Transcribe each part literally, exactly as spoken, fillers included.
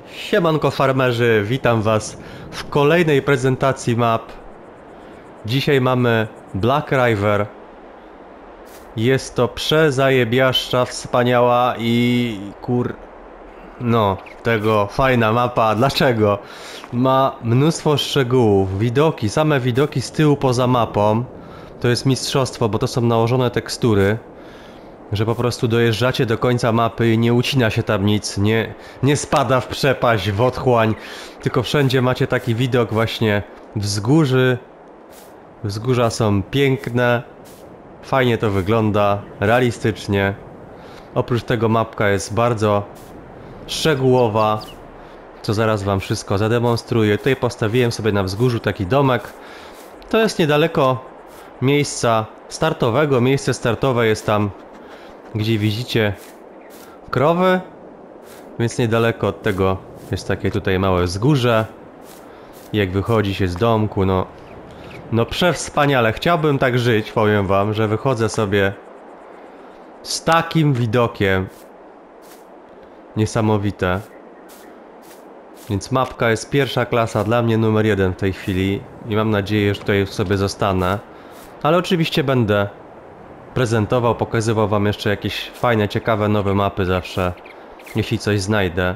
Siemanko farmerzy, witam was w kolejnej prezentacji map. Dzisiaj mamy Black River. Jest to przezajebiaszcza, wspaniała i kur... No, tego fajna mapa. Dlaczego? Ma mnóstwo szczegółów, widoki, same widoki z tyłu poza mapą. To jest mistrzostwo, bo to są nałożone tekstury. Że po prostu dojeżdżacie do końca mapy i nie ucina się tam nic, nie, nie spada w przepaść, w otchłań, tylko wszędzie macie taki widok właśnie wzgórzy. Wzgórza są piękne, fajnie to wygląda, realistycznie. Oprócz tego mapka jest bardzo szczegółowa, co zaraz wam wszystko zademonstruję. Tutaj postawiłem sobie na wzgórzu taki domek. To jest niedaleko miejsca startowego, miejsce startowe jest tam, gdzie widzicie krowy, więc niedaleko od tego jest takie tutaj małe wzgórze. Jak wychodzi się z domku, no no przewspaniale, chciałbym tak żyć, powiem wam, że wychodzę sobie z takim widokiem. Niesamowite. Więc mapka jest pierwsza klasa, dla mnie numer jeden w tej chwili i mam nadzieję, że tutaj sobie zostanę, ale oczywiście będę prezentował, pokazywał wam jeszcze jakieś fajne, ciekawe, nowe mapy zawsze, jeśli coś znajdę.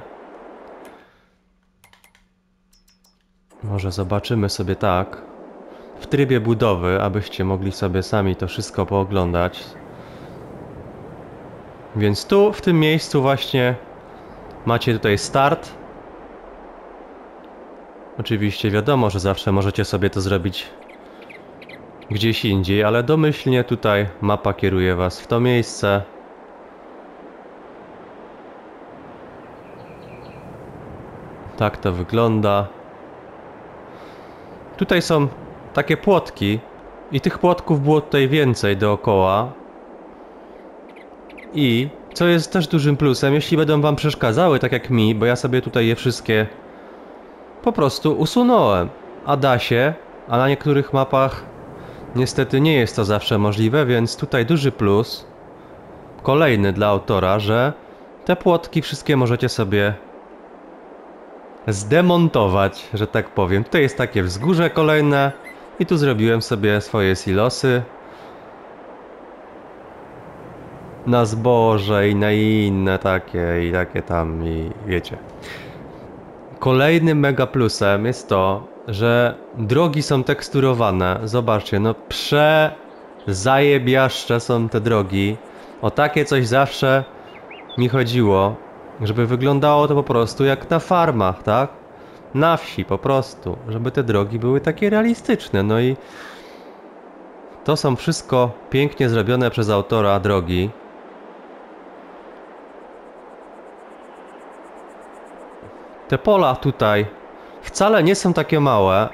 Może zobaczymy sobie tak, w trybie budowy, abyście mogli sobie sami to wszystko pooglądać. Więc tu, w tym miejscu właśnie macie tutaj start. Oczywiście wiadomo, że zawsze możecie sobie to zrobić gdzieś indziej, ale domyślnie tutaj mapa kieruje was w to miejsce. Tak to wygląda. Tutaj są takie płotki i tych płotków było tutaj więcej dookoła. I co jest też dużym plusem, jeśli będą wam przeszkadzały, tak jak mi, bo ja sobie tutaj je wszystkie po prostu usunąłem. A da się, a na niektórych mapach niestety nie jest to zawsze możliwe, więc tutaj duży plus, kolejny dla autora, że te płotki wszystkie możecie sobie zdemontować, że tak powiem. Tutaj jest takie wzgórze kolejne i tu zrobiłem sobie swoje silosy na zboże i na inne takie i takie tam i wiecie. Kolejnym mega plusem jest to, że drogi są teksturowane. Zobaczcie, no przezajebiaszcze są te drogi. O takie coś zawsze mi chodziło, żeby wyglądało to po prostu jak na farmach, tak? Na wsi po prostu, żeby te drogi były takie realistyczne. No i to są wszystko pięknie zrobione przez autora drogi. Te pola tutaj wcale nie są takie małe.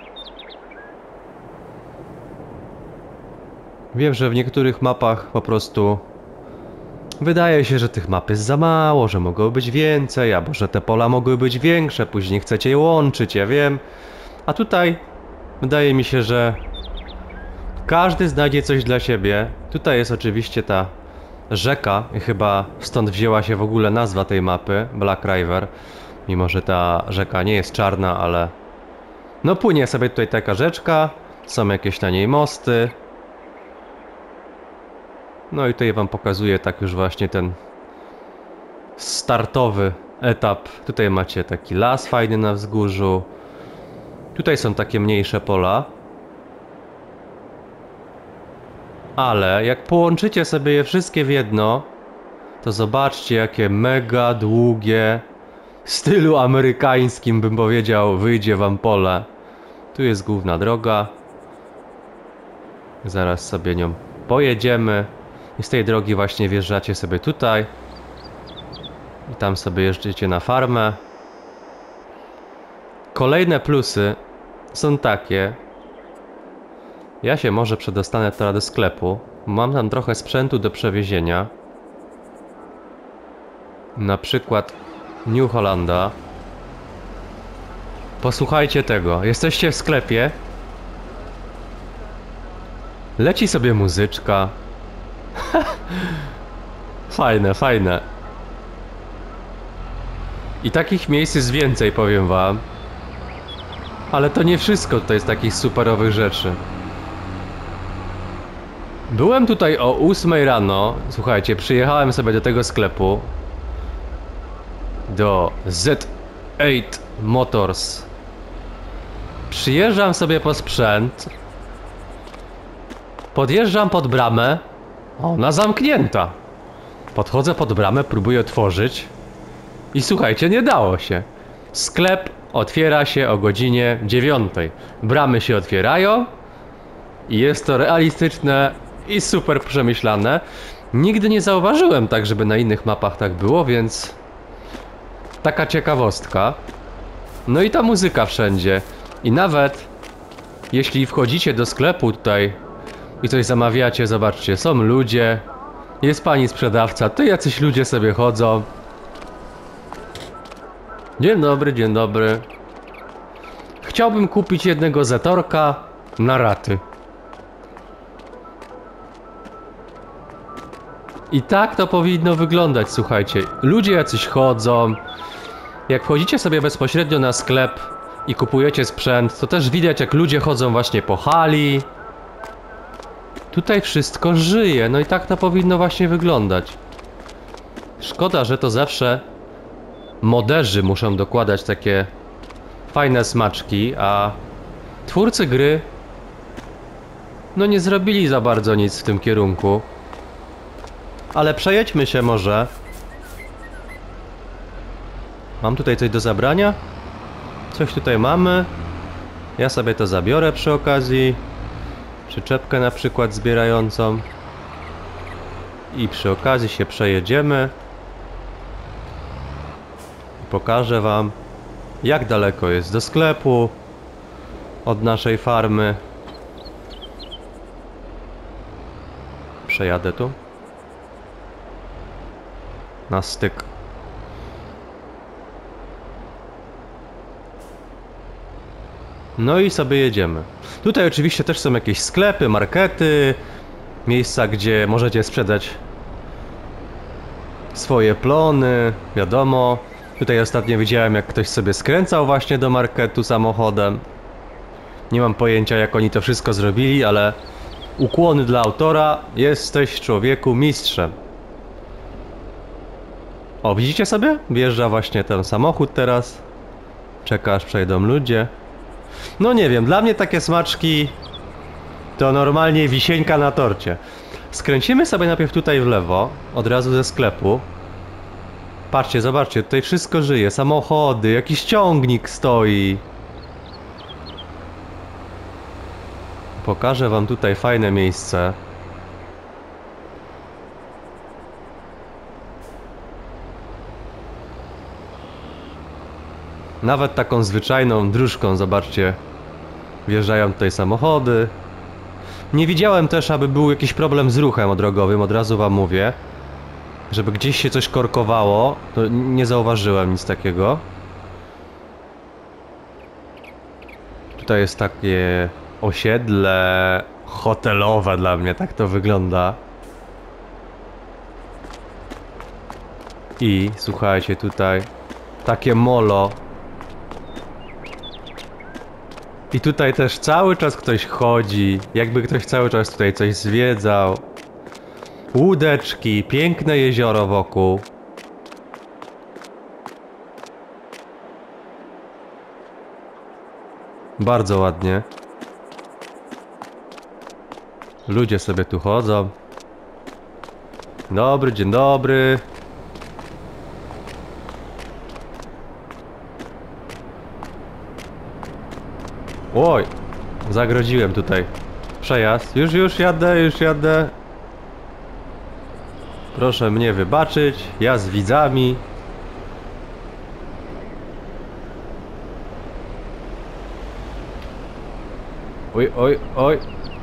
Wiem, że w niektórych mapach po prostu wydaje się, że tych map jest za mało, że mogło być więcej, albo że te pola mogły być większe, później chcecie je łączyć, ja wiem. A tutaj wydaje mi się, że każdy znajdzie coś dla siebie. Tutaj jest oczywiście ta rzeka i chyba stąd wzięła się w ogóle nazwa tej mapy, Black River. Mimo że ta rzeka nie jest czarna, ale no płynie sobie tutaj taka rzeczka, są jakieś na niej mosty. No i tutaj wam pokazuję tak już właśnie ten startowy etap. Tutaj macie taki las fajny na wzgórzu. Tutaj są takie mniejsze pola. Ale jak połączycie sobie je wszystkie w jedno, to zobaczcie jakie mega długie, w stylu amerykańskim bym powiedział, wyjdzie wam pole. Tu jest główna droga. Zaraz sobie nią pojedziemy. I z tej drogi właśnie wjeżdżacie sobie tutaj. I tam sobie jeżdżycie na farmę. Kolejne plusy są takie. Ja się może przedostanę teraz do sklepu. Mam tam trochę sprzętu do przewiezienia. Na przykład New Hollanda. Posłuchajcie tego. Jesteście w sklepie. Leci sobie muzyczka. Fajne, fajne. I takich miejsc jest więcej, powiem wam. Ale to nie wszystko tutaj z takich superowych rzeczy. Byłem tutaj o ósmej rano. Słuchajcie, przyjechałem sobie do tego sklepu. Do Z osiem Motors. Przyjeżdżam sobie po sprzęt. Podjeżdżam pod bramę. Ona zamknięta. Podchodzę pod bramę, próbuję otworzyć. I słuchajcie, nie dało się. Sklep otwiera się o godzinie dziewiątej. Bramy się otwierają. I jest to realistyczne i super przemyślane. Nigdy nie zauważyłem tak, żeby na innych mapach tak było, więc... Taka ciekawostka. No i ta muzyka wszędzie. I nawet jeśli wchodzicie do sklepu tutaj i coś zamawiacie, zobaczcie, są ludzie, jest pani sprzedawca, to jacyś ludzie sobie chodzą. Dzień dobry, dzień dobry. Chciałbym kupić jednego Zetorka na raty. I tak to powinno wyglądać, słuchajcie. Ludzie jacyś chodzą. Jak wchodzicie sobie bezpośrednio na sklep i kupujecie sprzęt, to też widać, jak ludzie chodzą właśnie po hali. Tutaj wszystko żyje, no i tak to powinno właśnie wyglądać. Szkoda, że to zawsze moderzy muszą dokładać takie fajne smaczki, a twórcy gry no nie zrobili za bardzo nic w tym kierunku. Ale przejedźmy się może. Mam tutaj coś do zabrania? Coś tutaj mamy. Ja sobie to zabiorę przy okazji. Przyczepkę na przykład zbierającą. I przy okazji się przejedziemy. Pokażę wam, jak daleko jest do sklepu od naszej farmy. Przejadę tu na styk. No i sobie jedziemy. Tutaj oczywiście też są jakieś sklepy, markety, miejsca, gdzie możecie sprzedać swoje plony, wiadomo. Tutaj ostatnio widziałem, jak ktoś sobie skręcał właśnie do marketu samochodem. Nie mam pojęcia, jak oni to wszystko zrobili, ale ukłony dla autora, jesteś człowieku mistrzem. O, widzicie sobie? Wjeżdża właśnie ten samochód teraz. Czeka, aż przejdą ludzie. No nie wiem, dla mnie takie smaczki to normalnie wisienka na torcie. Skręcimy sobie najpierw tutaj w lewo, od razu ze sklepu. Patrzcie, zobaczcie, tutaj wszystko żyje. Samochody, jakiś ciągnik stoi. Pokażę wam tutaj fajne miejsce. Nawet taką zwyczajną dróżką, zobaczcie, wjeżdżają tutaj samochody. Nie widziałem też, aby był jakiś problem z ruchem drogowym, od razu wam mówię. Żeby gdzieś się coś korkowało, to nie zauważyłem nic takiego. Tutaj jest takie osiedle hotelowe dla mnie, tak to wygląda. I słuchajcie, tutaj takie molo. I tutaj też cały czas ktoś chodzi, jakby ktoś cały czas tutaj coś zwiedzał. Łódeczki, piękne jezioro wokół. Bardzo ładnie. Ludzie sobie tu chodzą. Dobry, dzień dobry. Oj, zagrodziłem tutaj przejazd. Już, już jadę, już jadę. Proszę mnie wybaczyć, ja z widzami. Oj, oj, oj.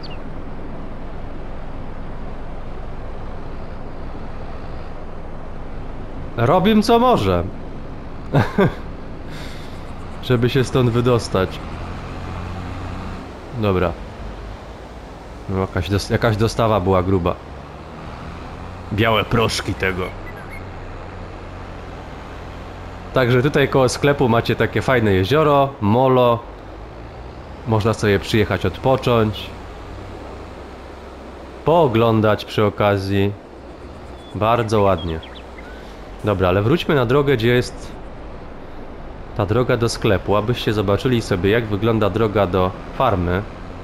Robię co może. Żeby się stąd wydostać. Dobra. No, jakaś, dos jakaś dostawa była gruba. Białe proszki tego. Także tutaj koło sklepu macie takie fajne jezioro, molo. Można sobie przyjechać odpocząć. Pooglądać przy okazji. Bardzo ładnie. Dobra, ale wróćmy na drogę, gdzie jest ta droga do sklepu, abyście zobaczyli sobie, jak wygląda droga do farmy.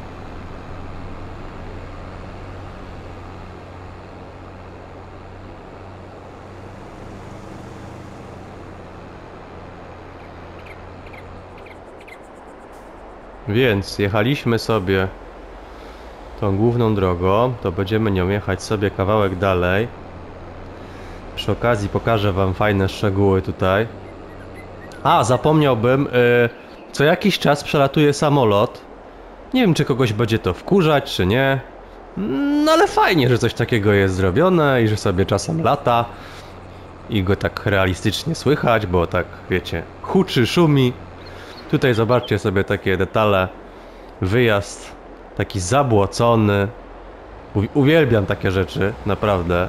Więc jechaliśmy sobie tą główną drogą, to będziemy nią jechać sobie kawałek dalej. Przy okazji pokażę wam fajne szczegóły tutaj. A, zapomniałbym, yy, co jakiś czas przelatuje samolot. Nie wiem, czy kogoś będzie to wkurzać, czy nie. No ale fajnie, że coś takiego jest zrobione i że sobie czasem lata. I go tak realistycznie słychać, bo tak, wiecie, huczy, szumi. Tutaj zobaczcie sobie takie detale. Wyjazd taki zabłocony. U- Uwielbiam takie rzeczy, naprawdę.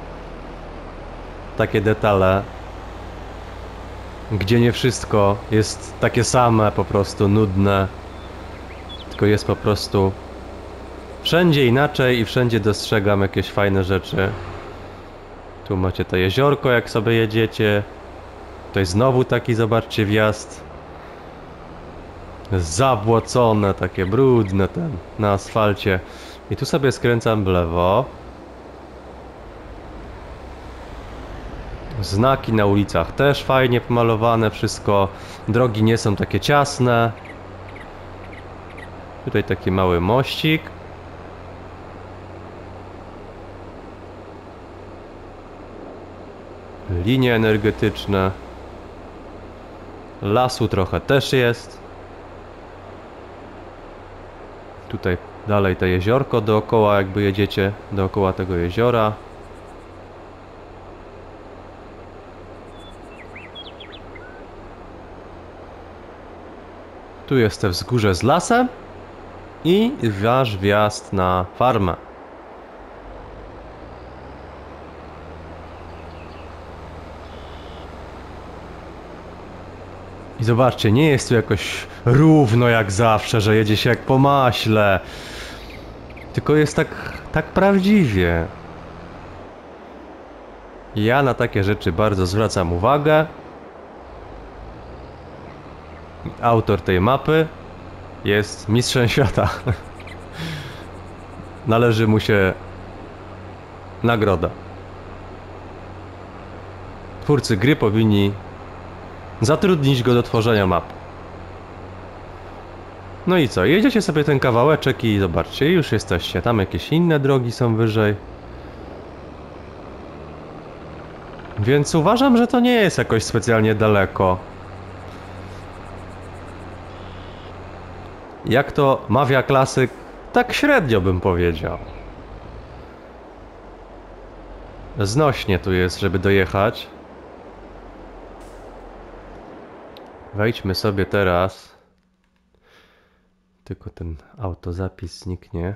Takie detale, gdzie nie wszystko jest takie same, po prostu nudne, tylko jest po prostu wszędzie inaczej i wszędzie dostrzegam jakieś fajne rzeczy. Tu macie to jeziorko, jak sobie jedziecie. Tutaj znowu taki, zobaczcie, wjazd zabłocone, takie brudne ten na asfalcie. I tu sobie skręcam w lewo. Znaki na ulicach też fajnie pomalowane, wszystko. Drogi nie są takie ciasne. Tutaj taki mały mościk. Linie energetyczne. Lasu trochę też jest. Tutaj dalej to jeziorko dookoła, jakby jedziecie dookoła tego jeziora. Tu jest te wzgórze z lasem i wasz wjazd na farmę. I zobaczcie, nie jest tu jakoś równo jak zawsze, że jedzie się jak po maśle. Tylko jest tak, tak prawdziwie. Ja na takie rzeczy bardzo zwracam uwagę. Autor tej mapy jest mistrzem świata. Należy mu się nagroda. Twórcy gry powinni zatrudnić go do tworzenia map. No i co? Jedziecie sobie ten kawałeczek i zobaczcie, już jesteście. Tam jakieś inne drogi są wyżej. Więc uważam, że to nie jest jakoś specjalnie daleko. Jak to mawia klasyk, tak średnio bym powiedział. Znośnie tu jest, żeby dojechać. Wejdźmy sobie teraz. Tylko ten autozapis zniknie.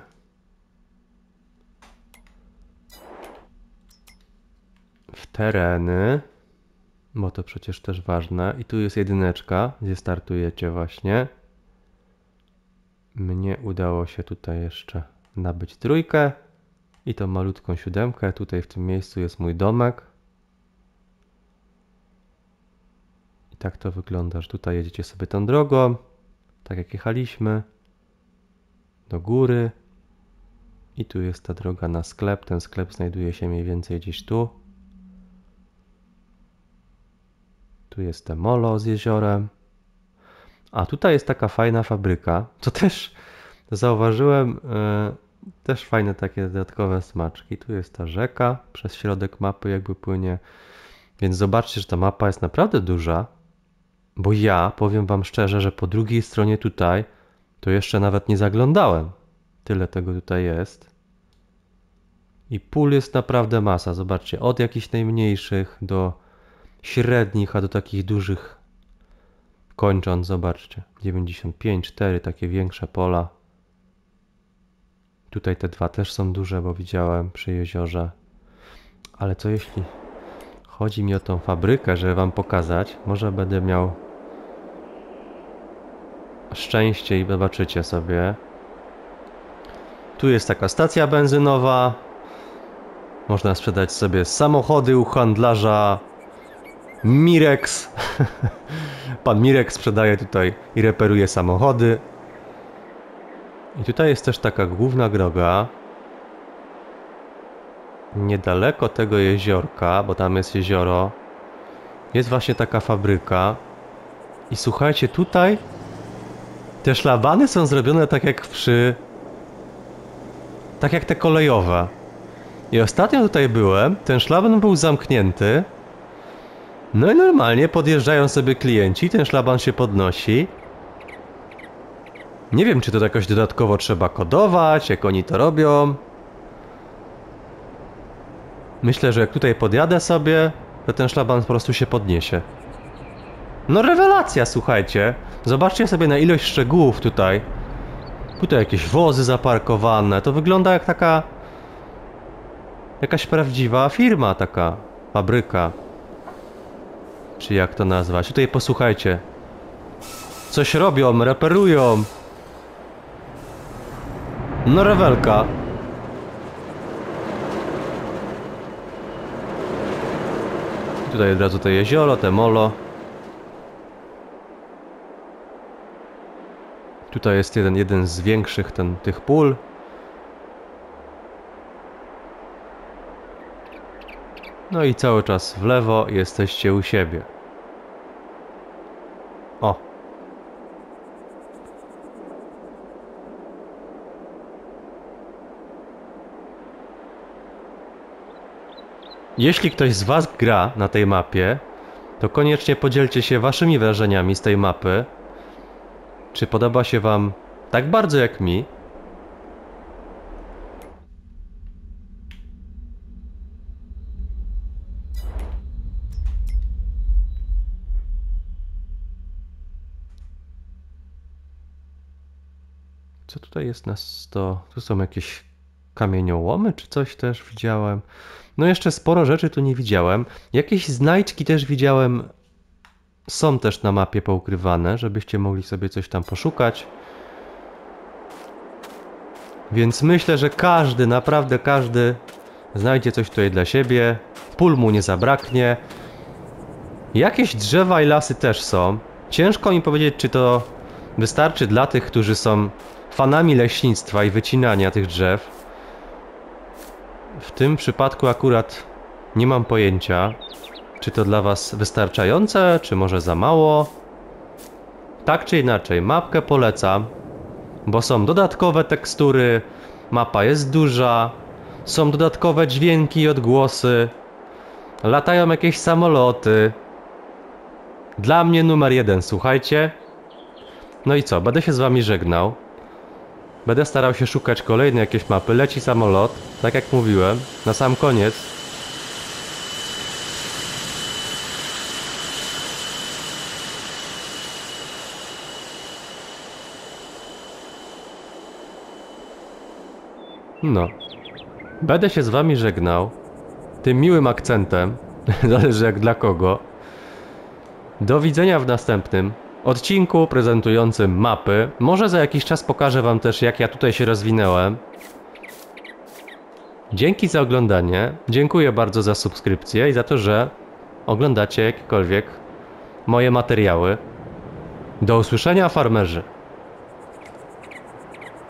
W tereny. Bo to przecież też ważne. I tu jest jedyneczka, gdzie startujecie właśnie. Mnie udało się tutaj jeszcze nabyć trójkę. I tą malutką siódemkę. Tutaj w tym miejscu jest mój domek. I tak to wygląda, że tutaj jedziecie sobie tą drogą. Tak jak jechaliśmy. Do góry. I tu jest ta droga na sklep. Ten sklep znajduje się mniej więcej gdzieś tu. Tu jest te molo z jeziorem. A tutaj jest taka fajna fabryka. To też zauważyłem. Yy, też fajne takie dodatkowe smaczki. Tu jest ta rzeka. Przez środek mapy jakby płynie. Więc zobaczcie, że ta mapa jest naprawdę duża. Bo ja powiem wam szczerze, że po drugiej stronie tutaj to jeszcze nawet nie zaglądałem. Tyle tego tutaj jest. I pól jest naprawdę masa. Zobaczcie, od jakichś najmniejszych do średnich, a do takich dużych kończąc. Zobaczcie, dziewięćdziesiąt pięć, cztery, takie większe pola. Tutaj te dwa też są duże, bo widziałem przy jeziorze. Ale co jeśli Chodzi mi o tą fabrykę, żeby wam pokazać. Może będę miał szczęście i zobaczycie sobie. Tu jest taka stacja benzynowa. Można sprzedać sobie samochody u handlarza Mirex. Pan Mirex sprzedaje tutaj i reperuje samochody. I tutaj jest też taka główna droga. Niedaleko tego jeziorka, bo tam jest jezioro, jest właśnie taka fabryka. I słuchajcie, tutaj te szlabany są zrobione tak jak przy... tak jak te kolejowe. I ostatnio tutaj byłem, ten szlaban był zamknięty. No i normalnie podjeżdżają sobie klienci, ten szlaban się podnosi. Nie wiem, czy to jakoś dodatkowo trzeba kodować, jak oni to robią. Myślę, że jak tutaj podjadę sobie, to ten szlaban po prostu się podniesie. No rewelacja, słuchajcie. Zobaczcie sobie na ilość szczegółów tutaj. Tutaj jakieś wozy zaparkowane. To wygląda jak taka... jakaś prawdziwa firma, taka fabryka. Czy jak to nazwać? Tutaj posłuchajcie. Coś robią, reperują. No rewelka. Tutaj od razu to jezioro, te molo. Tutaj jest jeden, jeden z większych ten, tych pól. No i cały czas w lewo jesteście u siebie. O! Jeśli ktoś z was gra na tej mapie, to koniecznie podzielcie się waszymi wrażeniami z tej mapy. Czy podoba się wam tak bardzo jak mi? Co tutaj jest na sto? Tu są jakieś kamieniołomy czy coś też widziałem. No jeszcze sporo rzeczy tu nie widziałem. Jakieś znajdźki też widziałem. Są też na mapie poukrywane, żebyście mogli sobie coś tam poszukać. Więc myślę, że każdy, naprawdę każdy znajdzie coś tutaj dla siebie. Pól mu nie zabraknie. Jakieś drzewa i lasy też są. Ciężko mi powiedzieć, czy to wystarczy dla tych, którzy są fanami leśnictwa i wycinania tych drzew. W tym przypadku akurat nie mam pojęcia, czy to dla was wystarczające, czy może za mało. Tak czy inaczej, mapkę polecam, bo są dodatkowe tekstury, mapa jest duża, są dodatkowe dźwięki i odgłosy, latają jakieś samoloty. Dla mnie numer jeden, słuchajcie. No i co, będę się z wami żegnał. Będę starał się szukać kolejnej jakieś mapy. Leci samolot, tak jak mówiłem, na sam koniec. No. Będę się z wami żegnał. Tym miłym akcentem. Zależy jak dla kogo. Do widzenia w następnym odcinku prezentującym mapy. Może za jakiś czas pokażę wam też, jak ja tutaj się rozwinąłem. Dzięki za oglądanie. Dziękuję bardzo za subskrypcję i za to, że oglądacie jakiekolwiek moje materiały. Do usłyszenia, farmerzy.